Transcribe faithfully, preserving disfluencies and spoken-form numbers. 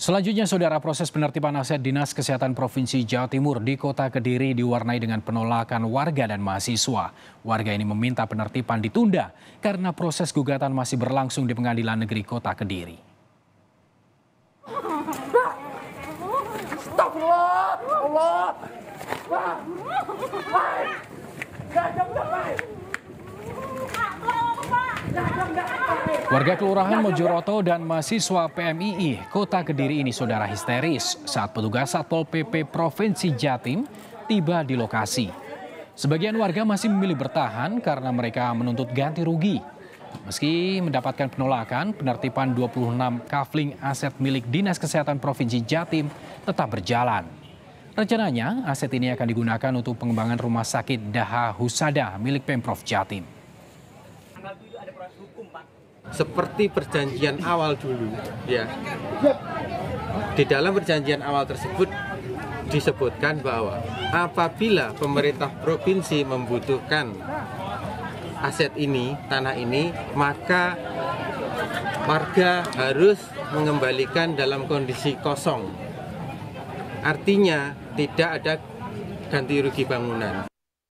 Selanjutnya, saudara, proses penertiban aset Dinas Kesehatan Provinsi Jawa Timur di Kota Kediri diwarnai dengan penolakan warga dan mahasiswa. Warga ini meminta penertiban ditunda karena proses gugatan masih berlangsung di Pengadilan Negeri Kota Kediri. Astagfirullah, Allah. Warga Kelurahan Mojoroto dan mahasiswa P M I I Kota Kediri ini, saudara, histeris saat petugas Satpol P P Provinsi Jatim tiba di lokasi. Sebagian warga masih memilih bertahan karena mereka menuntut ganti rugi. Meski mendapatkan penolakan, penertiban dua puluh enam kafling aset milik Dinas Kesehatan Provinsi Jatim tetap berjalan. Rencananya, aset ini akan digunakan untuk pengembangan rumah sakit Daha Husada milik Pemprov Jatim. Seperti perjanjian awal dulu, ya. Di dalam perjanjian awal tersebut disebutkan bahwa apabila pemerintah provinsi membutuhkan aset ini, tanah ini, maka warga harus mengembalikan dalam kondisi kosong. Artinya tidak ada ganti rugi bangunan.